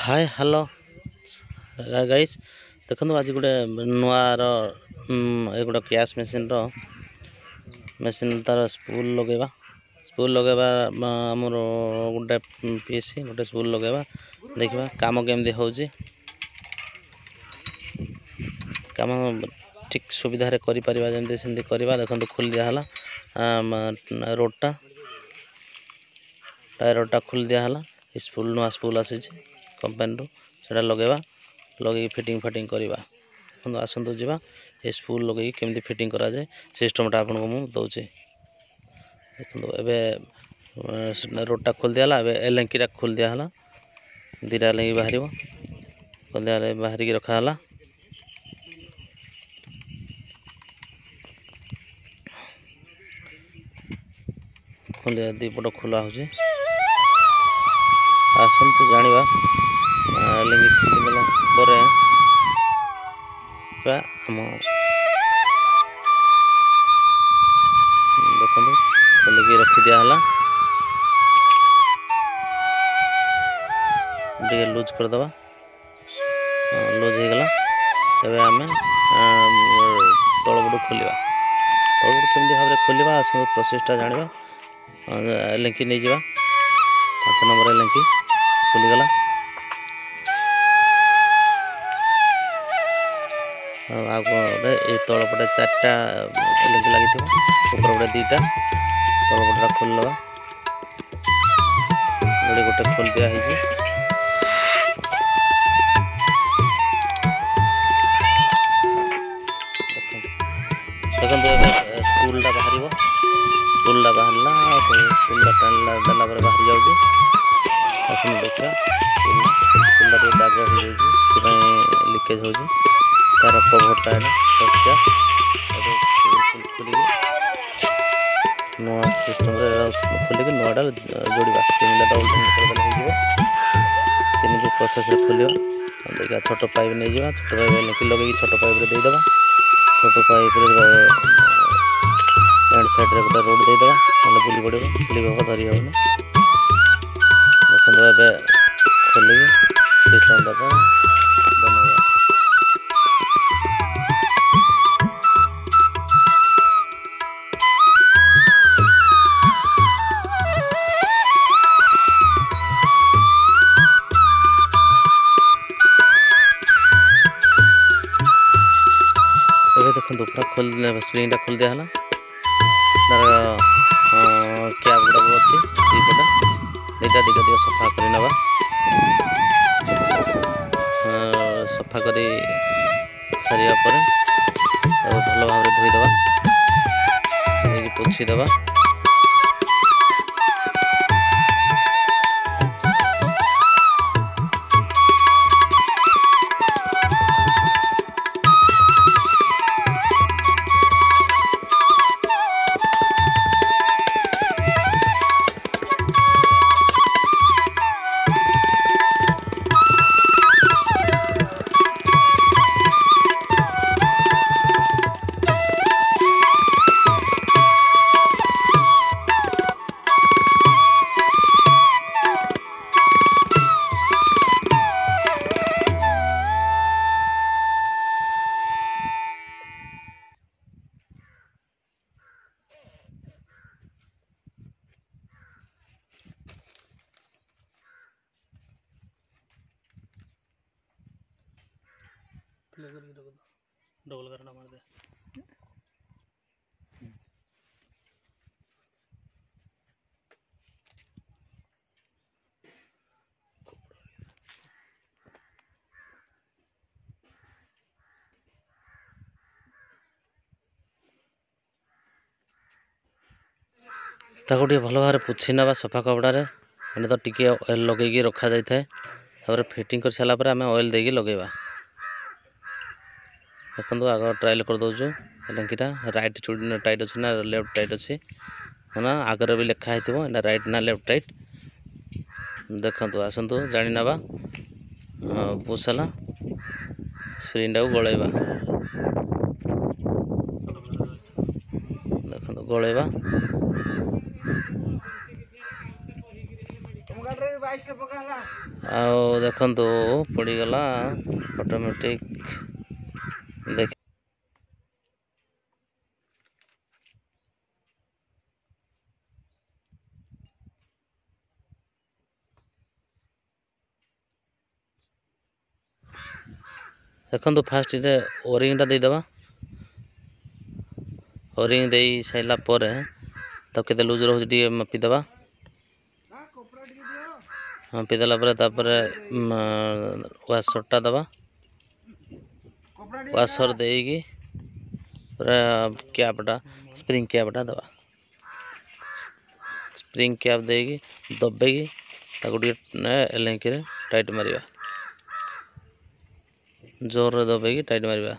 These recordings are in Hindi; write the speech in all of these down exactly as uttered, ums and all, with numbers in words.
हाय हेलो गाइस देखो आज गोटे नुआर ये गोटे गैस मेसीन रो मेसीन तार स्पूल लगेगा स्पूल लगेगा आमर गोटे पीसी गोटे स्पूल लगेगा देखा काम केमती हो काम ठीक सुविधा रे करि परिबा जंती सेमती करबा देखो खोल दिया हला रोडटा टायरटा खोल दिया हला स्पूल नुआ स्पूल आसी कंपनी रो सेटा लगेगा लगे फिटिंग फाटिंग करवा देखो आसतु जावा ये स्पूल लगे केमती फिटिंग करा जाए सिस्टमटा आपको मुझे दौचे देखो एबे रोडटा खोल दिया एलेंकीटा खोल दिया हला दीटा एलेंकी बाहर खोल दिया बाहर की रखा हला खोल दिया दीपट खोला हो आसतु जानिबा एलेंकी खोलीदेला परे आम देखो खोलिकी रखी दिया हला टे लूज करदे लूज हो गला तबे आम तलपटू खोलिया तलपटू केमती भाव खोलिया आस प्रोसेसटा जानिबा एलेंकी नहीं जावा पांच नंबर एलेंकी खोलीगला आगे ये तलपटे चार्टा एलेंकी लगी उपरपटे दीटा तलपटा खोलवा गोटे गोटे खोल दिया है देखो स्पूलटा बाहर स्पूलटा बाहरला स्पूलटा टाणला देला बाहर जाऊँगी आसन देखा स्पूलटा टे दाग हो लिकेज हो तार कभरटा नुआ सिस्टम खोलिक नुआटा जोड़ा स्प्रिंगटा डबल तीन जो प्रोसेस खोल देखा छोट पाइप नहीं जावा छोट पाइप लगे छोट पाइप देदेबा छोट पाइप एंड साइड रे गोटे रोड देदेबा ना बुली पड़ो बुली हम धरी हेन देखो ए खोलिक सिस्टमटा बनवा देखो पूरा खोल स्प्रिंगटा खोल दिया हला तार कैप गुड़ाक अच्छी दीपटा दीटा दिगा दिगा सफा कर नवा सफा कर सारिया पर भल भाव धोईदे पोछीदे डबल करना मार दे ताको टे भल भाव पोछि ना सफा कपड़े मैंने तो टिके ऑयल लगे रखा जाए तापर फिटिंग कर सारा पर आम ऑयल देकी लगेगा देखो आग ट्रायल कर दौचु एलेंकीटा राइट चूड़ी टाइट अच्छे ना लेफ्ट टाइट अच्छे है ना आगर भी लिखाई थो राइट ना लेफ्ट टाइट देखो आसतु जानी नवा पुसला स्प्रिंगटा को गलैबा देखो गलैबा आओ देखंतु पड़ीगला ऑटोमेटिक देख देखंतु फास्ट इटे ओरिंग टा देदबा ओरिंग दे साइला पर तो केते लूज रहुछ टी मापी दबा मापी देला पर तापर वाशर टा दबा वाशर देगी पूरा कैपटा स्प्रिंग कैपटा दबा स्प्रिंग कैप देगी दबेगी ताको एलेंकी टाइट मारिबा जोर दबेगी टाइट मारिबा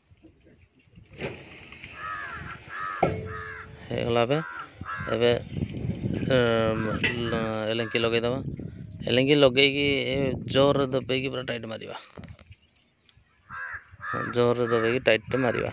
हेगला बे एबे एलेंकी लगे दबा एलेंकी लगेगी जोर दबेगी पूरा टाइट मारिबा जोर दबेगी टाइट मारिबा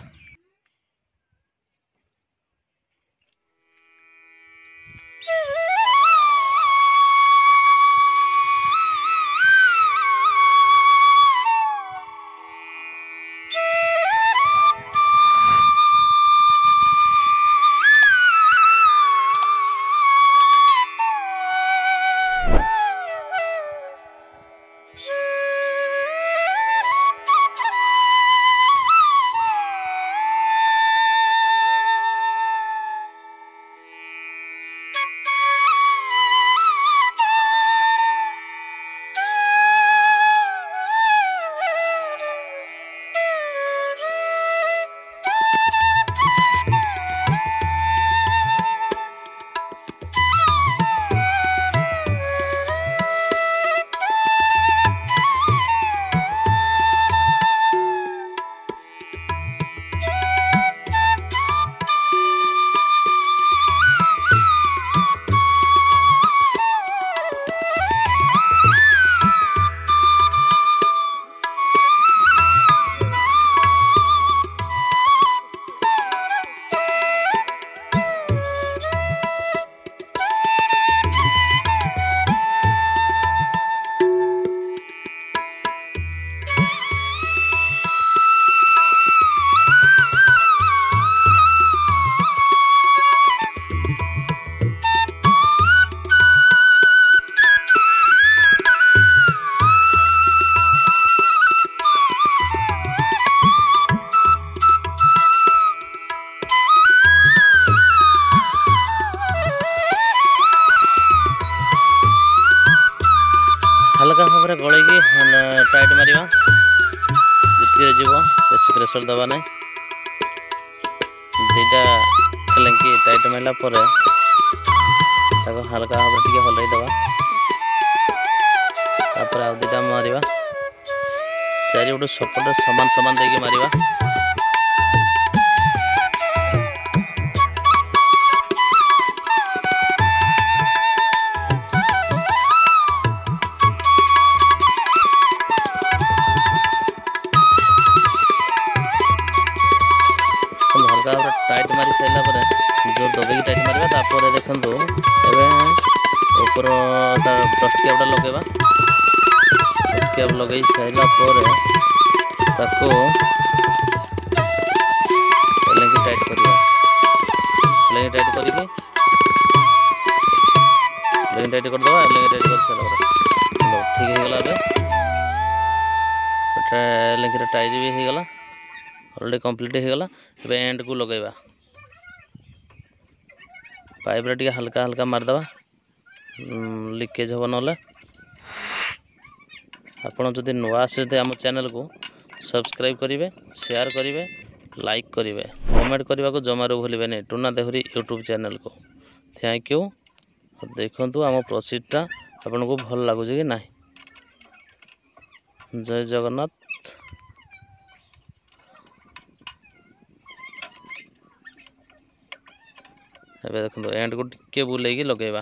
हल्का भाव में गल टाइट मारिबा जितके जीव बेसी प्रेसर दबा ना दुईटा एलेंकी टाइट मारला पर हल्का भाव में हल्ई दबा तापर आ दुईटा मारिबा चारि गोटे सपोर्ट समान समान देके मारिबा टाइट मारी सारा पर जो दबेगी टाइट मारिबा तापर देखंतु एबे ऊपर तार डस्ट कैपटा लगेबा डस्ट कैप लगे सारा पर ताको एलेंकी टाइट करबा एलेंकी टाइट करिके एलेंकी टाइट कर दबा एलेंकी टाइट कर सारा पर ठीक हे गला बे एटा एलेंकी टाइट भी हे गला ऑलरेडी कंप्लीट हो गला एबे एंड को लगेबा पाइप रे हल्का हल्का मारदबा लीकेज हम ना आपड़ जदि नुआ आसे आम चैनल को सब्सक्राइब करेंगे शेयर करेंगे लाइक करेंगे कमेंट करने को जमारू भूलें नहीं टुना देहुरी यूट्यूब चैनल को थैंक यू देखंतु आम प्रोसेसटा आपन को भल लगुच कि ना जय जगन्नाथ एबे देखो एंड को टिके बुलेगी लगेबा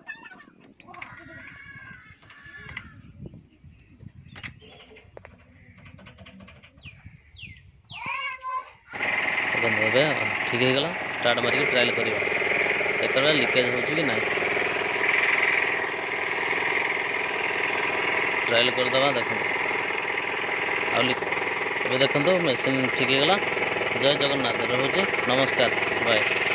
ठीक है गला स्टार्ट मारिक ट्रायल करवा चेक करवा लीकेज हो कि ना। ट्रायल करदे देख आ देखो मेसीन ठीक है गला। जय जगन्नाथ रोचे नमस्कार बाय।